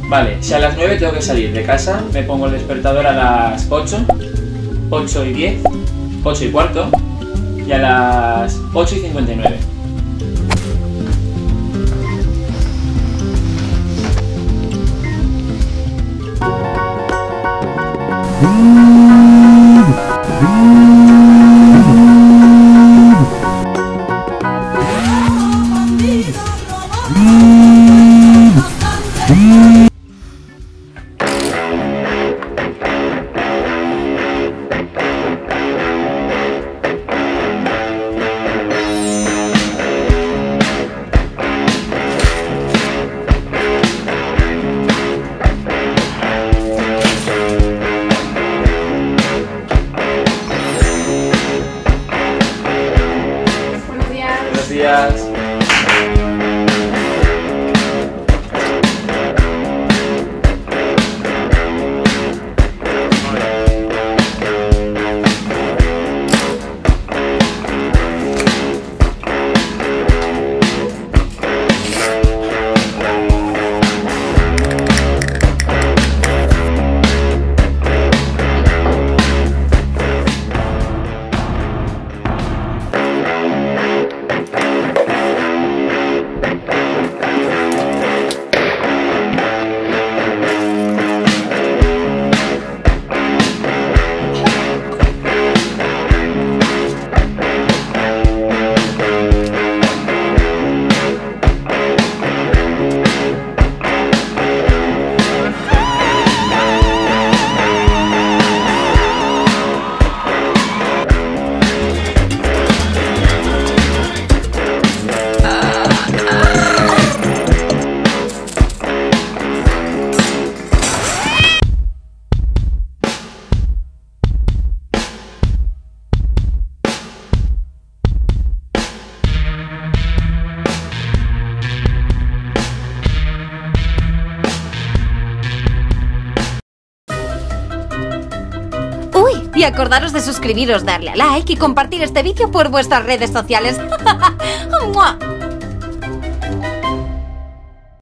Vale, si a las 9 tengo que salir de casa, me pongo el despertador a las 8, 8 y 10, 8 y cuarto y a las 8 y 59. Buenos días. Y acordaros de suscribiros, darle a like y compartir este vídeo por vuestras redes sociales. ¡Mua!